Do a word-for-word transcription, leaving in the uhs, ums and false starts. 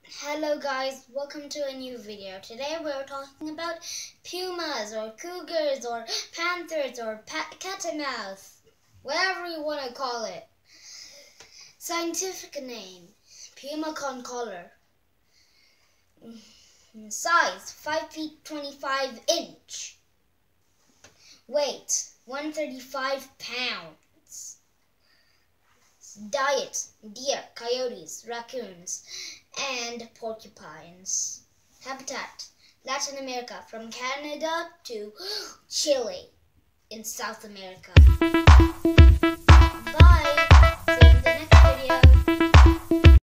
Hello guys, welcome to a new video. Today we're talking about pumas or cougars or panthers or pa catamaouth, whatever you want to call it. Scientific name, puma concolor. Size, five feet twenty-five inch. Weight, one hundred thirty-five pounds. Diet, deer, coyotes, raccoons, and porcupines. Habitat, Latin America, from Canada to Chile in South America.